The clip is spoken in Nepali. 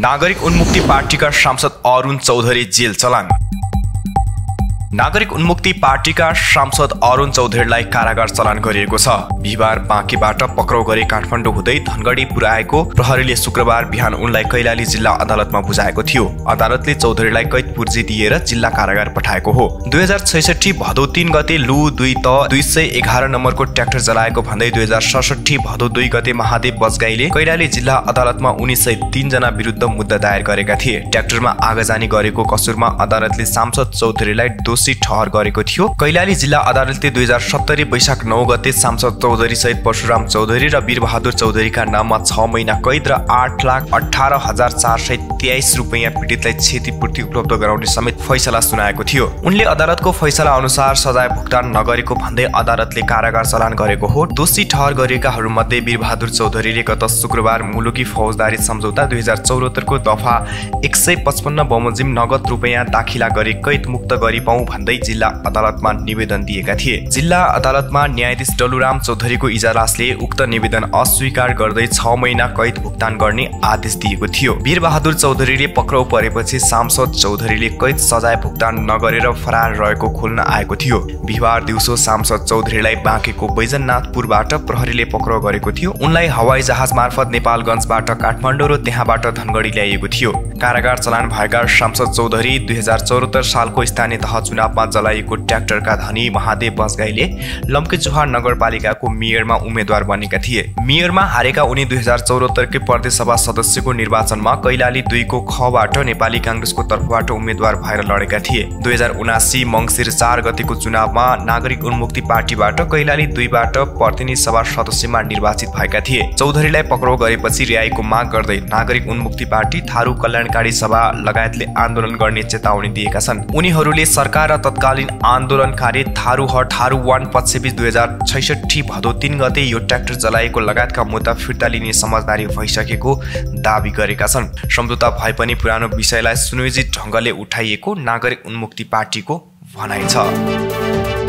नागरिक उन्मुक्ति पार्टीका सांसद अरुण चौधरी जेल चलान। नागरिक उन्मुक्ति पार्टीका सांसद अरुण चौधरीलाई कारागार चलान गरिएको छ। बिहीबार बाँकीबाट पक्राउ गरी काठमाडौँ हुँदै धनगढी पुर्याएको प्रहरीले शुक्रबार बिहान उनलाई कैलाली जिल्ला अदालतमा बुझाएको थियो। अदालतले चौधरीलाई कैद पूर्जी दिएर जिल्ला कारागार पठाएको हो। 2066 भदौ 3 गते लु 2 त 211 नम्बरको ट्र्याक्टर जलाएको भन्दै 2067 भदौ 2 गते महादेव बजगाईले कैलाली जिल्ला अदालतमा उनी सहित 3 जना विरुद्ध मुद्दा दायर गरेका थिए। ट्र्याक्टरमा आगजनी गरेको कसुरमा अदालतले सांसद चौधरीलाई दोषी ठहर गरेको थियो। कैलाली जिल्ला अदालतले 2070 वैशाख 9 गते सांसद चौधरी सहित परशुराम चौधरी र वीरबहादुर चौधरीका नाममा 6 महिना कैद र 8,18,423 रुपैयाँ पीडितलाई क्षतिपूर्ति उपलब्ध गराउने समेत फैसला सुनाएको थियो। उनले अदालतको फैसला अनुसार सजाय भुक्तान नगरेको भन्दै अदालतले कारागार चलान गरेको हो। दोषी ठहर गरिएकाहरू मध्ये वीरबहादुर चौधरीले गत शुक्रबार मुलुकी फौजदारी सम्झौता 2074 को दफा 155 बमोजिम नगद रुपैयाँ दाखिला गरी कैद मुक्त गरी पाऊ भन्दै जिल्ला अदालतमा निवेदन दिएका थिए। जिल्ला अदालतमा न्यायाधीश डलुराम चौधरीको इजलासले उक्त निवेदन अस्वीकार गर्दै 6 महिना कैद भुक्तान गर्ने आदेश दिएको थियो। वीरबहादुर चौधरीले पक्राउ परेपछि सांसद चौधरीले कैद सजाय भुक्तान नगरेर फरार रहेको खोल्न आएको थियो। बिहीबार दिउँसो सांसद चौधरीलाई बाँकेको बैजनाथपुरबाट प्रहरीले पक्राउ गरेको थियो। उनलाई हवाई जहाज मार्फत नेपालगञ्जबाट काठमाडौँ र त्यहाँबाट धनगढी ल्याइएको थियो। कारागार चलान भएका सांसद चौधरी 2074 सालको स्थानीय तह चुनावमा जलाइएको ट्र्याक्टरका धनी महादेव बजगाईले लम्केचुहार नगरपालिकाको मेयरमा उम्मेद्वार बनेका थिए। मेयरमा हारेका उनी 2074 के प्रदेश सभा सदस्यको निर्वाचनमा कैलाली 2 को खबाट नेपाली कांग्रेसको तर्फबाट उम्मेद्वार भएर लडेका थिए। 2079 मङ्सिर 4 गतेको चुनावमा नागरिक उन्मुक्ति पार्टीबाट कैलाली 2 बाट प्रतिनिधि सभा सदस्यमा निर्वाचित भएका थिए। चौधरीलाई पक्राउ गरेपछि रिहाईको माग गर्दै नागरिक उन्मुक्ति पार्टी, थारू कल्याणकारी सभा लगायतले आन्दोलन गर्ने चेतावनी दिएका छन्। उनीहरूले सरकार र तत्कालीन आन्दोलनकारी थारू 1 पक्षबीच 2066 भदौ 3 गते यो ट्र्याक्टर जलाएको लगायतका मुद्दा फिर्ता लिने समझदारी भइसकेको दाबी गरेका छन्। सम्झौता भए पनि पुरानो विषयलाई सुनियोजित ढङ्गले उठाइएको नागरिक उन्मुक्ति पार्टीको भनाइ छ।